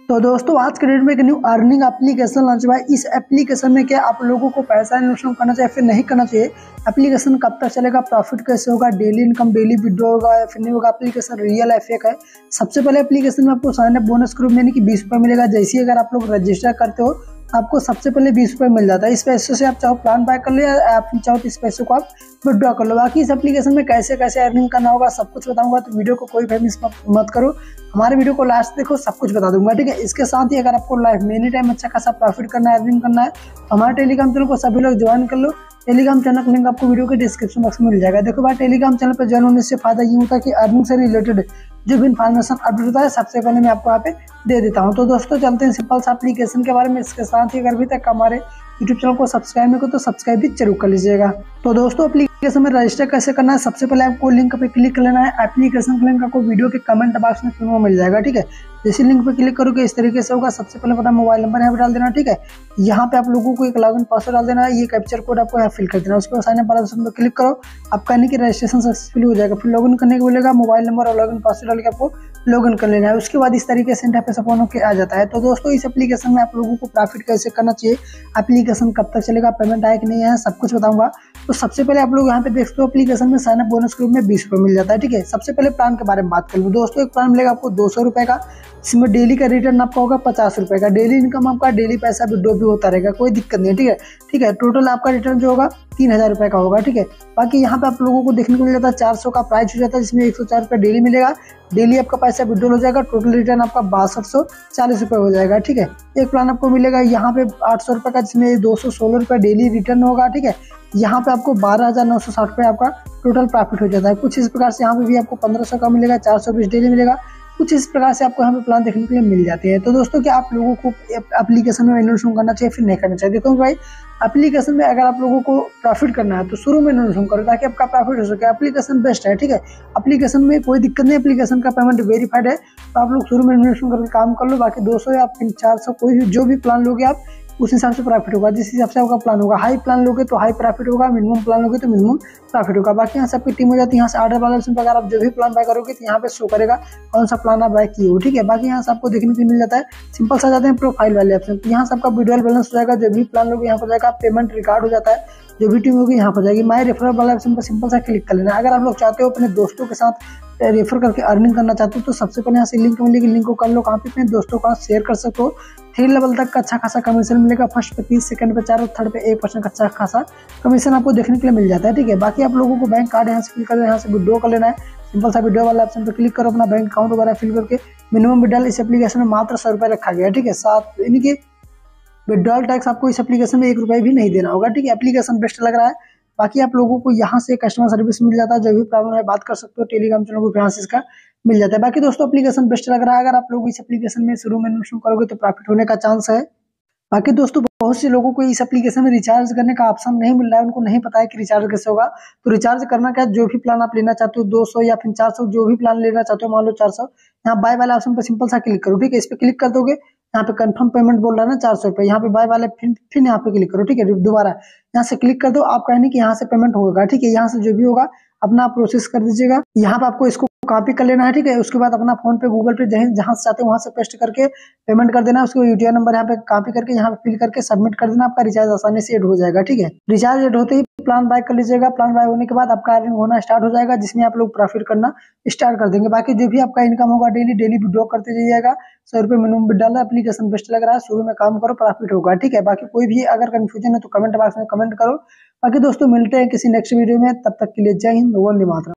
तो दोस्तों आज के डेट में एक न्यू अर्निंग एप्लीकेशन लॉन्च हुआ है। इस एप्लीकेशन में क्या आप लोगों को पैसा इन्वेस्टमेंट करना चाहिए फिर नहीं करना चाहिए, एप्लीकेशन कब तक चलेगा, प्रॉफिट कैसे होगा, डेली इनकम डेली विड्रॉ होगा या फिर नहीं होगा, एप्लीकेशन रियल है फेक है। सबसे पहले एप्लीकेशन में आपको साइन अप बोनस ग्रुप यानी कि 20 रुपये मिलेगा। जैसे ही अगर आप लोग रजिस्टर करते हो आपको सबसे पहले 20 रुपये मिल जाता है। इस पैसे से आप चाहो प्लान बाय कर लो या आप चाहो तो इस पैसे को आप विड्रॉ कर लो। बाकी इस एप्लीकेशन में कैसे कैसे अर्निंग करना होगा सब कुछ बताऊंगा, तो वीडियो को कोई भी मिस मत करो, हमारे वीडियो को लास्ट देखो, सब कुछ बता दूंगा, ठीक है। इसके साथ ही अगर आपको लाइफ में एनी टाइम अच्छा खासा प्रॉफिट करना है, अर्निंग करना है, तो हमारे टेलीग्राम चैनल को सभी लोग ज्वाइन कर लो। टेलीग्राम चैनल का लिंक आपको वीडियो के डिस्क्रिप्शन बॉक्स में मिल जाएगा। देखो भाई, टेलीग्राम चैनल पर ज्वाइन होने से फायदा ये होता है कि अर्निंग से रिलेटेड जो भी इन्फॉर्मेशन अपडेट होता है सबसे पहले मैं आपको यहाँ पे दे देता हूँ। तो दोस्तों चलते हैं सिंपल सा एप्लीकेशन के बारे में। इसके साथ ही अगर अभी तक हमारे यूट्यूब चैनल को सब्सक्राइब नहीं करो तो सब्सक्राइब भी जरूर कर लीजिएगा। तो दोस्तों एप्लीकेशन में रजिस्टर कैसे करना है, सबसे पहले आपको लिंक पे क्लिक कर लेना है। एप्लीकेशन का लिंक आपको वीडियो के कमेंट बॉक्स में मिल जाएगा, ठीक है। जैसे लिंक पे क्लिक करोगे इस तरीके से होगा। सबसे पहले अपना मोबाइल नंबर यहाँ पे डाल देना, ठीक है। यहाँ पे आप लोगों को एक लॉगिन पासवर्ड डाल देना है, ये कैप्चर कोड आपको यहाँ फिल कर देना। उसके बाद साइन अप वाला ऑप्शन पे क्लिक करो, आपका यानी कि रजिस्ट्रेशन सक्सेसफुल हो जाएगा। फिर लॉगिन करने को मिलेगा, मोबाइल नंबर और लॉगिन पासवर्ड डाल के आपको लॉगिन कर लेना है। उसके बाद इस तरीके से इंटरफेस ओपन होकर आ जाता है। तो दोस्तों इस एप्लीकेशन में आप लोगों को प्रॉफिट कैसे करना चाहिए, एप्लीकेशन कब तक चलेगा, पेमेंट आए कि नहीं है, सब कुछ बताऊंगा। तो सबसे पहले आप लोग यहाँ पे देखते हो एप्लीकेशन में साइन अप बोनस ग्रुप में 20 रुपये मिल जाता है, ठीक है। सबसे पहले प्लान के बारे में बात कर लूँ दोस्तों, एक प्लान मिलेगा आपको 200 रुपये का, इसमें डेली का रिटर्न आपका होगा 50 रुपये का, डेली इनकम आपका डेली पैसा विड्रॉ भी होता रहेगा, कोई दिक्कत नहीं है, ठीक है। टोटल आपका रिटर्न जो होगा 3000 रुपये का होगा, ठीक है। बाकी यहाँ पे आप लोगों को देखने को मिल जाता है 400 का प्राइस हो जाता है, जिसमें 104 रुपये डेली मिलेगा, डेली आपका पैसा विड्रॉल हो जाएगा, टोटल रिटर्न आपका 6240 रुपये हो जाएगा, ठीक है। एक प्लान आपको मिलेगा यहाँ पे 800 रुपये का, जिसमें 216 रुपये डेली रिटर्न होगा, ठीक है। यहाँ पे आपको 12,960 रुपये आपका टोटल प्रॉफिट हो जाता है। कुछ इस प्रकार से यहाँ पे भी आपको 1500 का मिलेगा, 420 डेली मिलेगा, कुछ इस प्रकार से आपको यहाँ पे प्लान देखने के लिए मिल जाते हैं। तो दोस्तों क्या आप लोगों को एप्लीकेशन में इन्वेस्टमेंट करना चाहिए फिर नहीं करना चाहिए। देखो भाई, एप्लीकेशन में अगर आप लोगों को प्रॉफिट करना है तो शुरू में इन्वेस्टमेंट करो ताकि आपका प्रॉफिट हो सके। एप्लीकेशन बेस्ट है, ठीक है। एप्लीकेशन में कोई दिक्कत नहीं, एप्लीकेशन का पेमेंट वेरीफाइड है, तो आप लोग शुरू में इन्वेस्टमेंट करके काम कर लो। बाकी 200 या 400 कोई भी जो भी प्लान लोगे आप उस हिसाब से प्रॉफिट होगा, जिस हिसाब से आपका प्लान होगा। हाई प्लान लोगे तो हाई प्रॉफिट होगा, मिनिमम प्लान लोगे तो मिनिमम प्रॉफिट होगा। बाकी यहाँ से आपकी टीम हो जाती है, यहाँ से ऑर्डर वाला ऑप्शन पर अगर आप जो भी प्लान बाय करोगे तो यहाँ पे शो करेगा कौन सा प्लान आप बाय किए हो, ठीक है। बाकी यहाँ से आपको देखने को मिल जाता है, सिंपल सा जाते हैं प्रोफाइल वाले ऑप्शन, यहाँ से आपका विड्रॉल बैलेंस हो जाएगा, जो भी प्लान लोगे यहाँ पर जाएगा, पेमेंट रिकॉर्ड हो जाता है, जो भी टीम होगी यहाँ पर जाएगी। माय रेफरल वाला ऑप्शन पर सिंपल सा क्लिक कर लेना। अगर आप लोग चाहते हो अपने दोस्तों के साथ रेफर करके अर्निंग करना चाहते हो तो सबसे पहले यहाँ से लिंक मिलेगी, लिंक को कर लो, कहाँ पे अपने दोस्तों का शेयर कर सकते हो। 3 लेवल तक का अच्छा खासा कमीशन मिलेगा, फर्स्ट पे 30, सेकंड पे 4 और थर्ड पे 1% का अच्छा खासा कमीशन आपको देखने के लिए मिल जाता है, ठीक है। बाकी आप लोगों को बैंक कार्ड यहाँ से फिल कर, यहाँ से विड्रॉ कर लेना है। सिंपल सा विड्रॉ वाला ऑप्शन पे क्लिक करो, अपना बैंक अकाउंट वगैरह फिल करके मिनिमम विड्रॉल इस एप्लीकेशन में मात्र 100 रुपये रखा गया है, ठीक है। साथ यानी कि विड्रॉल टैक्स आपको इस एप्लीकेशन में 1 रुपये भी नहीं देना होगा, ठीक है। एप्लीकेशन बेस्ट लग रहा है। बाकी आप लोगों को यहाँ से कस्टमर सर्विस मिल जाता है, जो भी प्रॉब्लम है बात कर सकते हो, टेलीग्राम चैनल को यहाँ से इसका मिल जाता है। बाकी दोस्तों एप्लीकेशन बेस्ट लग रहा है, अगर आप लोग इस एप्लीकेशन में शुरू में इन्वेस्टमेंट करोगे तो प्रॉफिट होने का चांस है। बाकी दोस्तों बहुत से लोगों को इस एप्लीकेशन में रिचार्ज करने का ऑप्शन नहीं मिल रहा है, उनको नहीं पता है कि रिचार्ज कैसे होगा। तो रिचार्ज करना क्या, जो भी प्लान आप लेना चाहते हो 200 या फिर 400, जो भी प्लान लेना चाहते हो, मान लो 400, यहाँ बाय वाले ऑप्शन पर सिंपल सा क्लिक करो, ठीक है। इस पर क्लिक कर दोगे, यहाँ पे कंफर्म पेमेंट बोल रहा है ना 400 रुपये, यहाँ पे बाय वाले फिर यहाँ पे क्लिक करो, ठीक है। दोबारा यहाँ से क्लिक कर दो, आप कहेंगे कि यहाँ से पेमेंट होगा, ठीक है। यहाँ से जो भी होगा अपना प्रोसेस कर दीजिएगा। यहाँ पे आपको इसको कॉपी कर लेना है, ठीक है। उसके बाद अपना फोन पे गूगल पे जहाँ से चाहते हो वहाँ से पेस्ट करके पेमेंट कर देना। उसको यूटीआई नंबर यहाँ पे कॉपी करके यहाँ पे फिल करके सबमिट कर देना, आपका रिचार्ज आसानी से एड हो जाएगा, ठीक है। रिचार्ज एड होते ही प्लान बाय कर लीजिएगा। प्लान बाय होने के बाद आपका अर्निंग होना स्टार्ट हो जाएगा, जिसमें आप लोग प्रॉफिट करना स्टार्ट कर देंगे। बाकी जो भी आपका इनकम होगा डेली विड्रॉ करते जाइएगा। 100 रुपये मिनिमम विड्रॉल, एप्लीकेशन बेस्ट लग रहा है, शुरू में काम करो, प्रॉफिट होगा, ठीक है। बाकी कोई भी अगर कंफ्यूजन है तो कमेंट बॉक्स में कमेंट करो। बाकी दोस्तों मिलते हैं किसी नेक्स्ट वीडियो में, तब तक के लिए जय हिंद, वंदे मातरम।